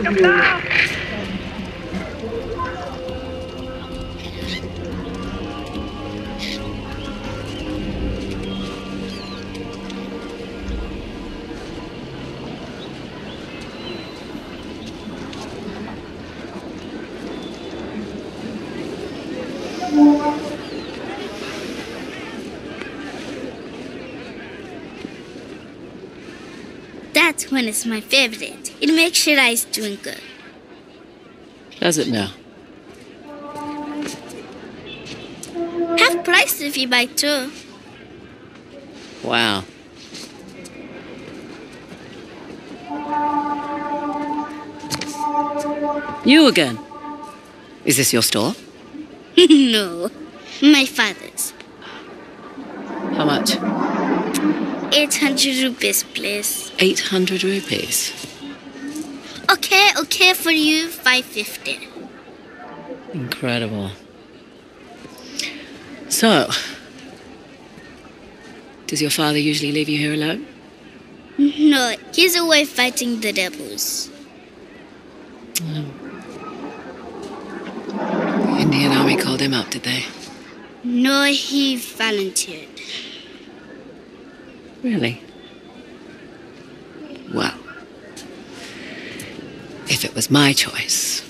That one is my favorite. It makes sure I is doing good. Does it now? Half price if you buy two. Wow. You again? Is this your store? No, my father's. How much? 800 rupees, please. 800 rupees. Okay, for you, 550. Incredible. So, does your father usually leave you here alone? No, he's away fighting the devils. The Indian army called him up, did they? No, he volunteered. Really? Well, if it was my choice,